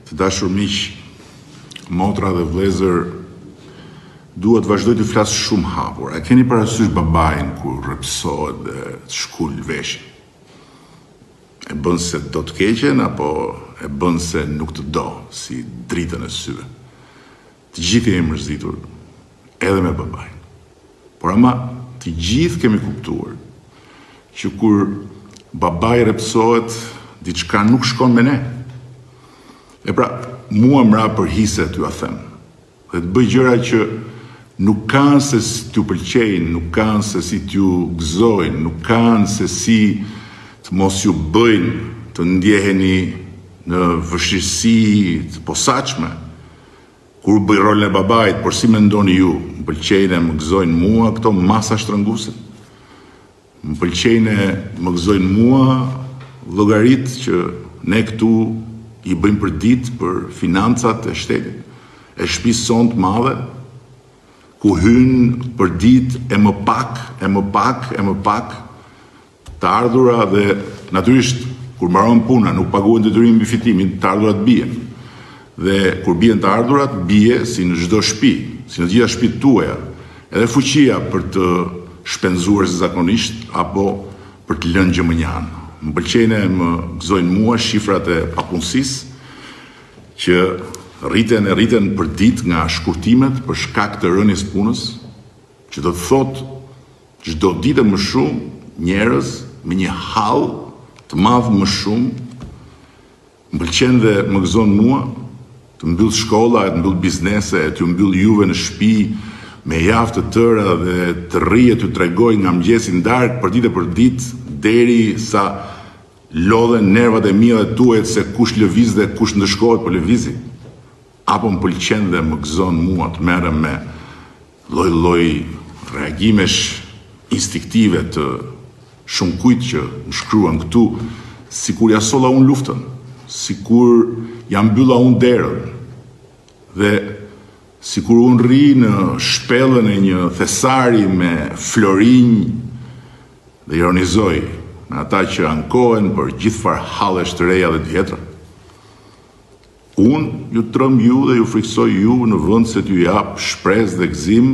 Të dashur miq, motra dhe vëllezër, dua të vazhdoj të flas shumë hapur. A keni parasysh babain kur rrepsohet dhe të shkul veshin? E bën se do të keqen apo e bën se nuk të do, si dritën e syve? Të gjithë jemi mërzitur, edhe me babain. Por ama të gjithë kemi kuptuar që kur babai rrepsohet, diçka nuk shkon me ne. E pra, mua mra përhise t'ju a them, dhe të bëj gjëra që nuk kanë se si t'ju pëlqejnë, nuk kanë se si t'ju gëzojnë, nuk kanë se si të mos ju bëjnë të ndjeheni në vështirësi të posaçme. Kur bëj rolin e babait, por si mendoni ju, më pëlqejnë e më gëzojnë mua këto masa shtrënguse? Më pëlqejnë e më gëzojnë mua llogarit që ne këtu i bëjmë për ditë për financat e shtetit, e shtëpisë sonë të madhe, ku hynë për ditë e më pak të ardhura dhe natyrisht kur mbaron puna nuk paguhen detyrimin mbi fitimin, të ardhurat bien. Dhe kur bien të ardhurat, bie si në çdo shtëpi, si në të gjitha shtëpitë tuaja, edhe fuqia për të shpenzuar si zakonisht apo për të lënë gjëmënjan. Më pëlqejnë e më gëzojnë mua shifrat e papunësisë që rriten për ditë nga shkurtimet për shkak të rënies punës, që do të thotë çdo ditë më shumë njerëz me një hall të madh më shumë. Më pëlqen dhe më gëzon mua të mbyll shkolla, të mbyll biznese, të mbyll juve në shtëpi me javë të tëra dhe të rrije të tregoj nga mëngjesi ndarkë për ditë deri sa lodhen nervat e mia dhe tuajt se kush lëviz dhe kush ndëshkohet për lëvizi. Apo më pëlqen dhe më gëzon mua të merrem me lloj reagimesh instinktive të shumëkujt që më shkruan këtu, sikur ja solla unë luftën, sikur ja mbylla unë derën, dhe sikur unë rri në shpellën e një thesari me florinj dhe ironizoj me ata që ankohen për gjithfar hallesh të reja dhe të vjetra. Unë ju trëm ju dhe ju friksoj ju në vend se t'ju jap shpresë dhe gëzim,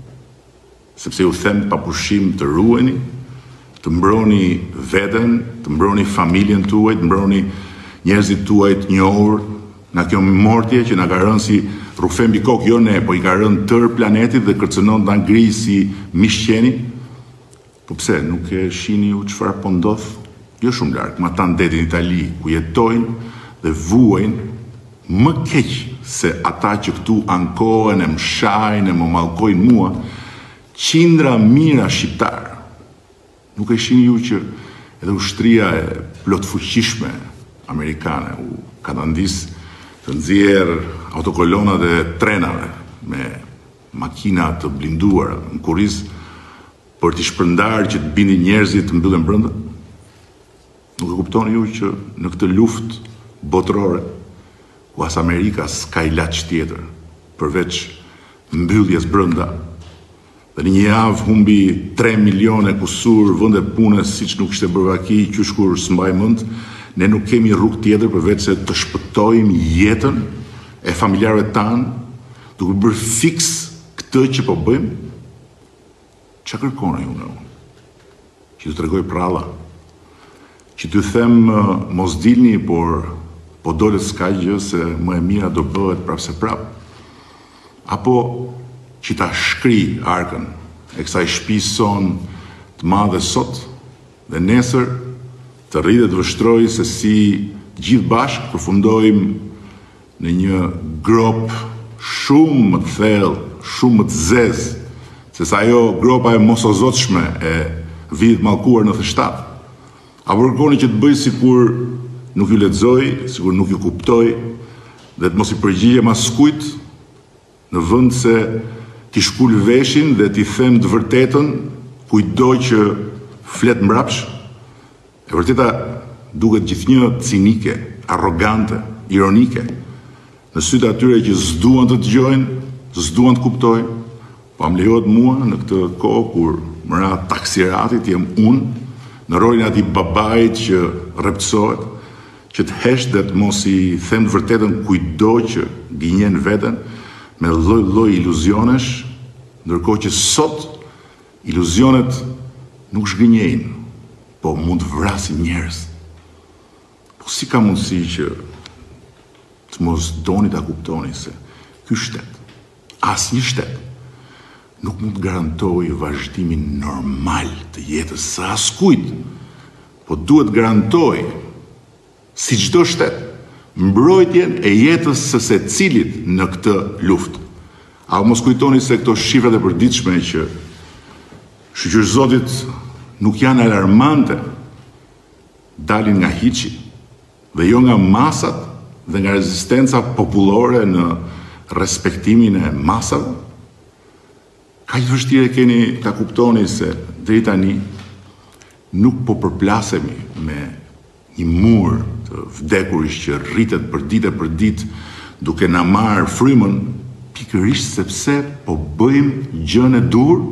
sepse ju them pa pushim të ruheni, të mbroni veten, të mbroni familjen tuaj, të mbroni njerëzit tuaj të njohur nga kjo mortje që na ka rënë si rrufe mbi kokë, jo ne, po i ka rënë tërë planetit dhe kërcënon ta ngrijë si miqqeni. Po pse, nuk e shihni ju çfarë po ndodh? Jo shumë larg, ma ta ndetin Itali, ku jetojnë dhe vuajnë më keq se ata që këtu ankohen, e më shajnë, e më mallkojnë mua, qindra mira shqiptar. Nuk e shihni ju që edhe ushtria e plotfuqishme amerikane u katandis të nxjerr autokolonat e trenave me makina të blinduara në kurriz për t'i shpërndarë që të bindin njerëzit të mbyllen brenda? Nuk e kuptoni ju që në këtë luftë botërore, ku as Amerika s'ka ilaç tjetër përveç mbylljes brenda, dhe në një javë humbi 3 milione kusur vende pune siç nuk ishte bërvaki, qysh kur s'mbaj mend, ne nuk kemi rrugë tjetër përveç se të shpëtojmë jetën e familjarëve tanë, duke bërë fiks këtë që po bëjmë. Ç'a kërkona ju nga unë? Që t'ju tregoj pralla, që t'ju them mos dilni, por po dolet s'ka gjë se më e mira do bëhet prapse prap. Apo që ta shkri arkën e kësaj shtëpisë son të madhe sot dhe nesër të rri dhe të vështroj se si gjithë bashkë përfundojmë në një grop shumë më të thellë, shumë më të zezë, se sa ajo gropa e mosozotshme e vitit mallkuar në 97. Apo kërkoni që të bëj sikur nuk ju lexoj, sikur nuk ju kuptoj, dhe të mos i përgjigjem askujt, në vend se t'i shkul veshin dhe t'i them të vërtetën kujtdo që flet mbrapsh? E vërteta duket gjithnjë cinike, arrogante, ironike, në sytë atyre që s'duan të dëgjojnë, s'duan të kuptojnë. Po më lejohet mua në këtë kohë kur më ra taksiratit jem unë, në rolin atij babait që rreptësohet, që të hesht dhe të mos i them të vërtetën kujdo që gënjen veten me lloj iluzionesh, ndërkohë që sot iluzionet nuk zhgënjejnë, po mund të vrasin njerëz. Po si ka mundësi që të mos doni ta kuptoni se ky shtet, asnjë shtet, nuk mund të garantojë vazhdimin normal të jetës së askujt, po duhet garantojë, si çdo shtet, mbrojtjen e jetës së secilit në këtë luftë. A mos kujtoni se këto shifrat e përditshme që shoqërzodit nuk janë alarmante, dalin nga hiçi, dhe jo nga masat dhe nga rezistenca popullore në respektimin e masave? Ka që vështirë keni ta kuptoni se deri tani nuk po përplasemi me një mur të vdekurish që rritet për ditë duke na marrë frymën, pikërisht sepse po bëjmë gjën e dur.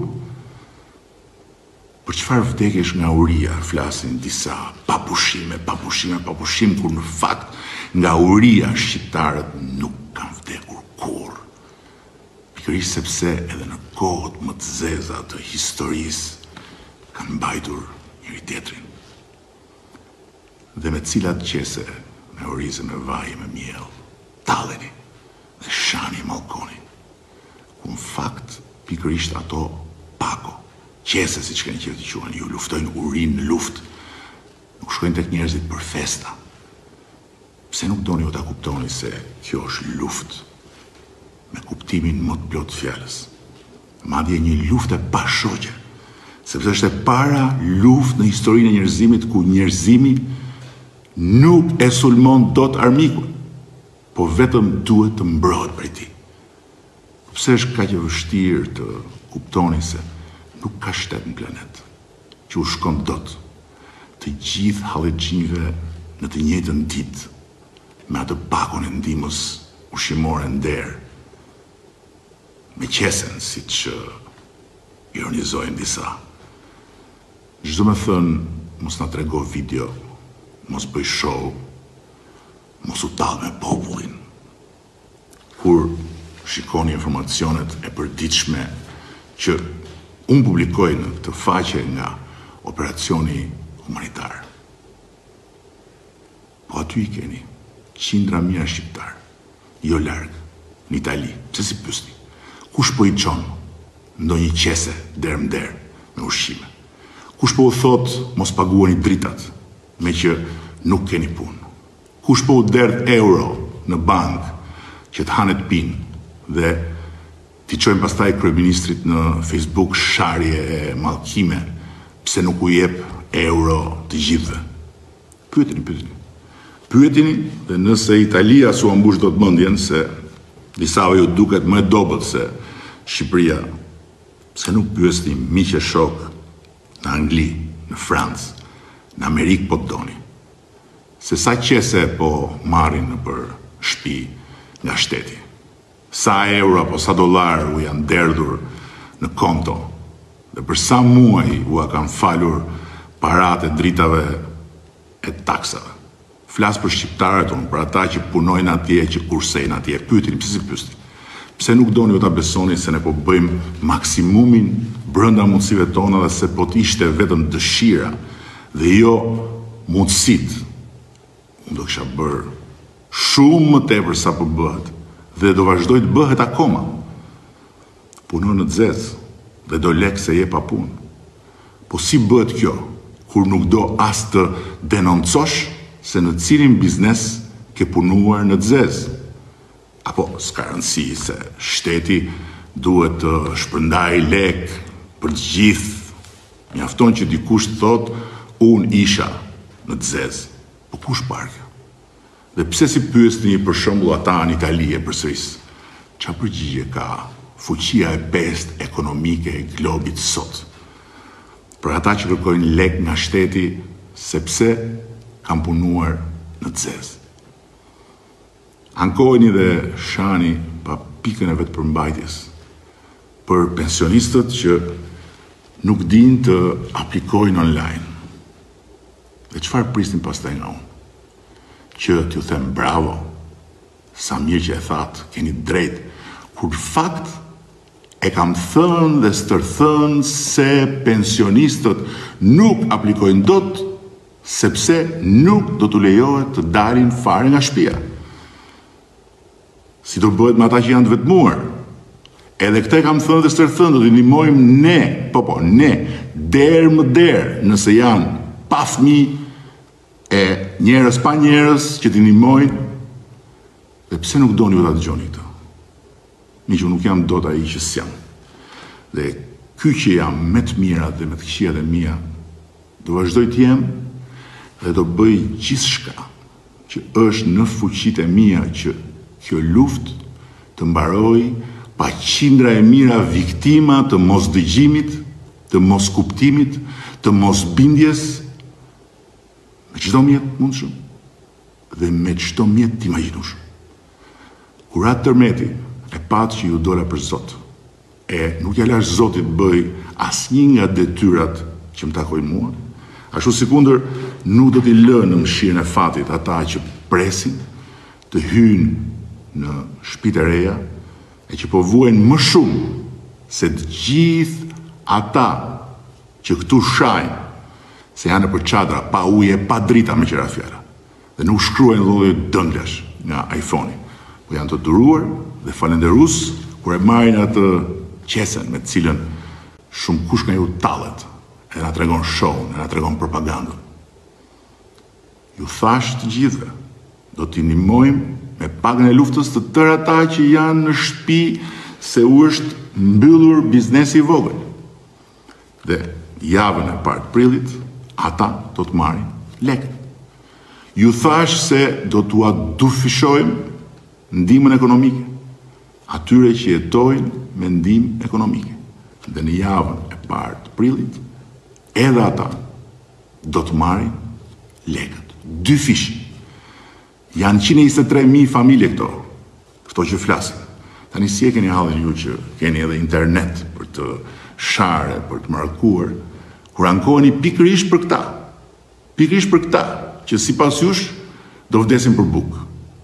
Për çfarë vdekjesh nga uria, flasin disa, pa pushim, kur në fakt nga uria shqiptarët nuk kanë vdekur kurrë. Pikërisht sepse edhe në kohët më të zeza të historisë kanë mbajtur njëri tjetrin. Dhe me cilat qese, me orize, me vaj, me miell, talleni dhe shani mallkoni. Ku në fakt pikërisht ato pako, qese si që keni qërë të quhen, ju luftojnë urin në luft, nuk shkojnë tek njerëzit për festa. Pse nuk doni ju ta kuptoni se kjo është luft, me kuptimin më të plot fjalës. Madje një luftë e pashoqe, sepse është e para luftë në historinë e njerëzimit ku njerëzimi nuk e sulmon dot armikun, po vetëm duhet të mbrohet prej tij. Pse është kaq e vështirë të kuptoni se nuk ka shtet në planet që u shkon dot të gjithë hallexhinjve në të njëjtën ditë me atë pakon e ndihmës ushqimore nder, me qesen, siç ironizojnë disa. Çdo më thënë, mos na trego video, mos bëj show, mos u tall me popullin. Kur shikoni informacionet e përditshme që unë publikoj në këtë faqe nga operacioni humanitar, po aty i keni qindra mijëra shqiptar, jo larg, në Itali. Pse si pyesni? Kush po i çon ndonjë qese der me ushqime? Kush po u thot mos paguani dritat, me që nuk keni punë? Kush po u derdh euro në bank që të hanet pinë dhe t'i qojmë pastaj kryeministrit në Facebook sharje e mallkime pse nuk u jep euro të gjithëve? Pyetini, dhe nëse Italia s'u ambush dot mendjen se disave ju duket më e dobët se Shqipëria, pse nuk pyesni miq e shok në Angli, në Francë, në Amerikë po të doni, se sa qese po marrin në për shtëpi nga shteti, sa euro apo sa dollar u janë derdhur në konto, dhe për sa muaj u kanë falur paratë e dritave e taksave. Flas për shqiptarët unë, për ata që punojnë atje, që kursejnë atje. Pyetini, pse si pyesni? Pse nuk doni ta besoni se ne po bëjmë maksimumin brenda mundësive tona dhe se po të ishte vetëm dëshira dhe jo mundësit, unë do kisha bërë shumë më tepër sa po bëhet dhe do vazhdoj të bëhet akoma. Punon në zezë dhe do lek se je pa punë. Po si bëhet kjo, kur nuk do as të denoncosh se në cilin biznes ke punuar në zezë? Apo s'ka rëndësi se shteti duhet të shpërndaj lek për gjithë. Mjafton që dikush thot, unë isha në zezë. Po kush parkë? Dhe pse si pyesni për shembull ata në Itali e përsëris? Çfarë përgjigje ka fuqia e pestë ekonomike e globit sot për ata që kërkojnë lek nga shteti sepse kanë punuar në zezë? Ankojni dhe shani pa pikën e vetë përmbajtjes për pensionistët që nuk din të aplikojnë online. Dhe çfarë prisnin pastaj nga unë? që t'ju them bravo, sa mirë që e thatë, keni drejt, kur fakt e kam thënë dhe stërthënë se pensionistët nuk aplikojnë dot, sepse nuk do t'u lejohet të dalin fare nga shtëpia. Si do bëhet me ata që janë të vetmuar. Edhe këtë kam thënë dhe stërthënë, do t'i ndihmojmë ne, ne, derë më derë, nëse janë pa fëmijë, e njerëz pa njerëz që t'i ndihmojnë. Dhe pse nuk doni ju ta dëgjoni këtë? Miqë, nuk jam dot ai që s'jam. Dhe ky që jam me të mirat dhe me të këqijat e mia, do vazhdoj të jem dhe do bëj gjithçka që është në fuqitë e mia që kjo luftë të mbaroj pa qindra e mira viktima të mosdëgjimit, të moskuptimit, të mosbindjes, me çdo mjet mundshëm dhe me çdo mjet të imagjinueshëm. Kur atë tërmeti e patë që ju dola për Zot, e nuk ja lash Zotit bëj asnjë nga detyrat që më takojnë mua, ashtu sikundër nuk do t'i lë në mshirën e fatit ata që presin të hyjnë në shtëpitë e reja e që po vuajnë më shumë se të gjithë ata që këtu shajnë se janë për çadra, pa uje, pa drita me qira fjala. Dhe nuk shkruajnë lloj dënglash nga iPhone-i. Po janë të duruar dhe falenderus kur e marrin atë qesen me të cilën shumë kush nga ju tallet e na tregon show-n, e na tregon propagandën. Ju thash të gjithëve, do t'i ndihmojmë me pagën e luftës të tërë ata që janë në shtëpi se u është mbyllur biznesi i vogël. Dhe javën e parë të prillit, ata do të marrin lekë. Ju thash se do t'ua dufishojmë ndihmën ekonomike atyre që jetojnë me ndihmë ekonomike. Dhe në javën e parë të prillit, edhe ata do të marrin lekët. 2 fish. Janë 123.000 familje këto që flasin. Tani si e keni hallin ju që keni edhe internet për të share, për të mërkuar, kur ankoheni pikërisht për këta, që sipas jush do vdesin për bukë.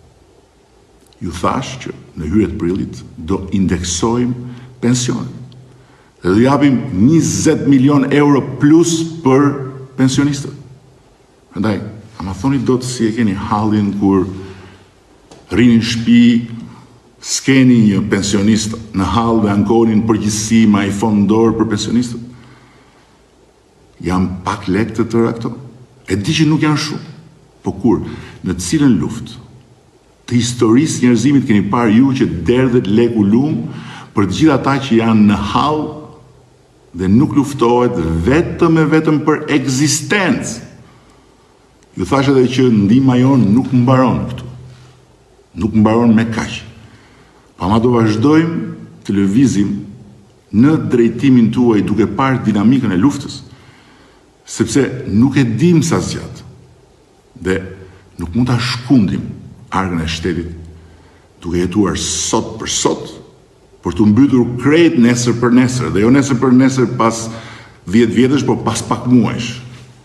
Ju thash që në hyrje të prillit do indeksojmë pensionet. Dhe do japim 20 milion euro plus për pensionistët. Prandaj, ama thoni dot si e keni hallin kur rrini në shtëpi, s'keni një pensionist në hall dhe ankonin përgjithësi me iPhone dorë për pensionistët. Jam pak lekë të tëra këto. E di që nuk janë shumë, po kur në cilën luftë të historisë njerëzimit keni parë ju që derdhet leku lumë për të gjithë ata që janë në hall dhe nuk luftohet vetëm për ekzistencë. Ju thash edhe që ndihma jonë nuk mbaron këtu. Nuk mbaron me kaq. Ama do vazhdojmë të lëvizim në drejtimin tuaj duke parë dinamikën e luftës, sepse nuk e dim sa zgjat. Dhe nuk mund ta shkundim argën e shtetit duke jetuar sot për sot për të mbytur krejt nesër për nesër, dhe jo nesër për nesër pas 10 vjetësh, po pas pak muajsh.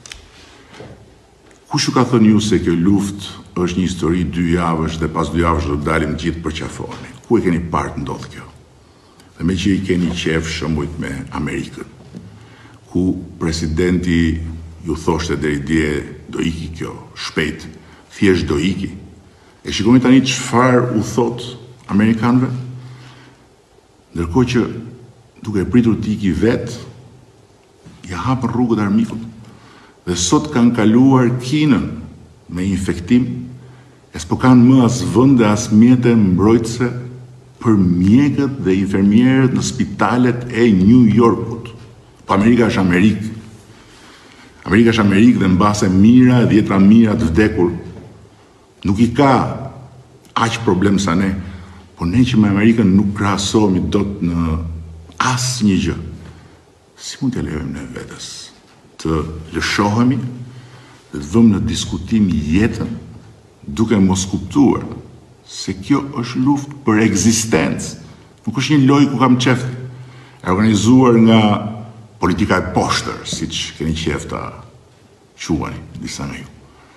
Kush ju ka thënë ju se kjo luftë është një histori 2 javësh dhe pas 2 javësh do të dalim gjithë për qafoni? Ku e keni parë të ndodhë kjo? Dhe me që i keni qef shëmbujt me Amerikën, ku presidenti ju thoshte deri dje do iki kjo, shpejt, thjesht do iki. E shikoni tani çfarë u thot amerikanëve? Ndërkohë që duke pritur të iki vetë, ja hapën rrugët armikut. Dhe sot kanë kaluar Kinën me infektim, e s'po kanë më as vende as mjete mbrojtëse për mjekët dhe infermierët në spitalet e New Yorkut. Po Amerika është Amerikë. Amerika është Amerikë dhe mbase mira e 10 mira të vdekur. Nuk i ka aq problem sa ne, po ne që me Amerikën nuk krahasohemi dot në asnjë gjë. Si mund të lejojmë ne vetes të lëshohemi dhe të vëmë në diskutim jetën duke mos kuptuar se kjo është luftë për ekzistencë. Nuk është një lojë ku kam qef, e organizuar nga politika e poshtër, siç keni qef ta quani disa nga ju.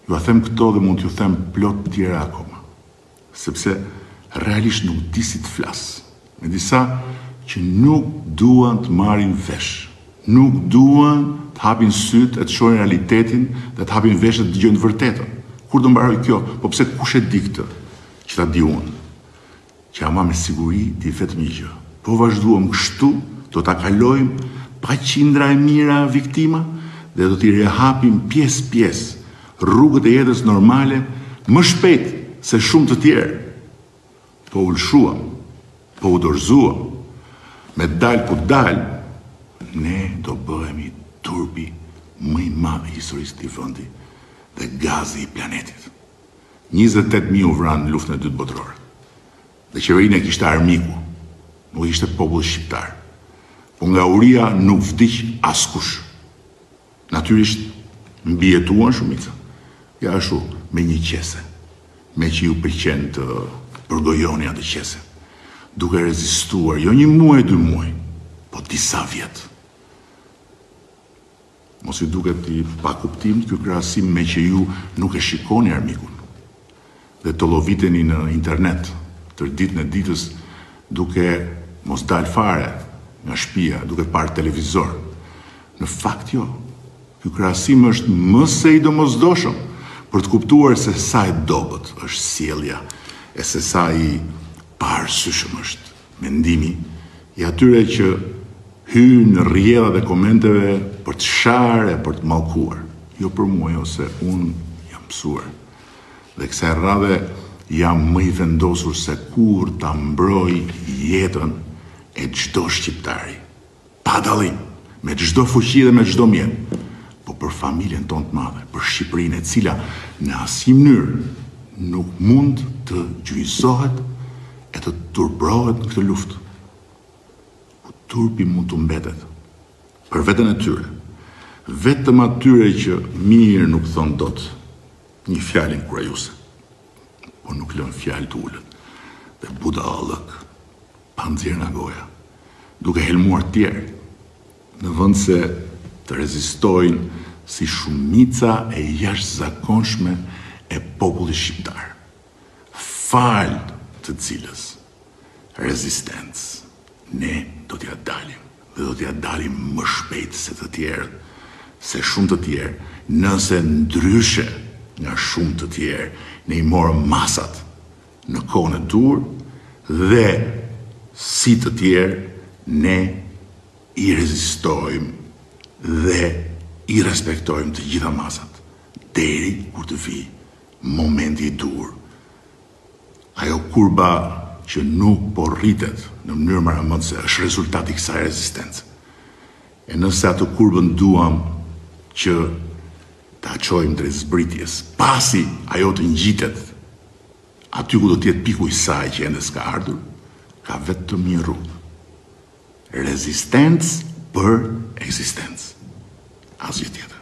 Ju a them këto dhe mund t'ju them plot tjera akoma. Sepse realisht nuk di si të flas. Me disa që nuk duan të marrin vesh. Nuk duan të hapin syt e të shohin realitetin dhe të hapin vesh dhe të dëgjojnë vërtetën. Kur do mbaroj kjo? Po pse kush e di këtë? Që ta di unë. Që ama me siguri di vetëm një gjë. Po vazhduam kështu, do ta kalojmë pa qindra e mira viktima dhe do t'i rehapim pjesë rrugët e jetës normale më shpejt se shumë të tjerë. Po u lshuam, po u dorëzuam, me dal ku dal, ne do bëhemi turpi më i madh i historisë të këtij vendi dhe gazi i planetit. 28.000 u vranë në luftën e dytë botërore. Dhe qeverinë e kishte armiku, nuk ishte popull shqiptar. Po nga uria nuk vdiq askush. Natyrisht mbijetuan shumica. Ja ashtu me një qese, me që ju pëlqen të përgojoni atë qese, duke rezistuar jo 1 muaj, 2 muaj, po disa vjet. Mos ju duket i pa kuptim ky krahasim me që ju nuk e shikoni armikun dhe të lloviteni në internet tër ditën e ditës duke mos dal fare nga shtëpia, duke parë televizor. Në fakt jo. Ky krahasim është më se i domosdoshëm për të kuptuar se sa e dobët është sjellja e se sa i paarsyeshëm është mendimi i atyre që hynë në rrjedhat e komenteve për të sharë e për të mallkuar. Jo për mua, ose unë jam mësuar. Dhe kësaj radhe jam më i vendosur se kur ta mbroj jetën e çdo shqiptari. Pa dallim, me çdo fuqi dhe me çdo mjet. Po për familjen tonë të madhe, për Shqipërinë e cila në asnjë mënyrë nuk mund të gjyqësohet e të turpërohet në këtë luftë. Ku turpi mund të mbetet për veten e tyre. Vetëm atyre që mirë nuk thon dot një fjalë kurajuese. Po nuk lën fjalë të ulën. Dhe budallëk pa nxjerr nga goja, duke helmuar të tjerë, në vend se të rezistojnë si shumica e jashtëzakonshme e popullit shqiptar, fal të cilës rezistencë ne do t'ja dalim dhe do t'ja dalim më shpejt se të tjerë, se shumë të tjerë, nëse ndryshe nga shumë të tjerë ne i morëm masat në kohën e dur dhe si të tjerë ne i rezistojmë dhe i respektojmë të gjitha masat, deri kur të vi momenti i dur. Ajo kurba që nuk po rritet në mënyrë maramëndse është rezultati i kësaj rezistencë. E nëse atë kurbën duam që ta çojmë drejt zbritjes, pasi ajo të ngjitet aty ku do të jetë piku i saj që ende s'ka ardhur, ka vetëm një rrugë. Rezistencë për ekzistencë. Asgjë tjetër.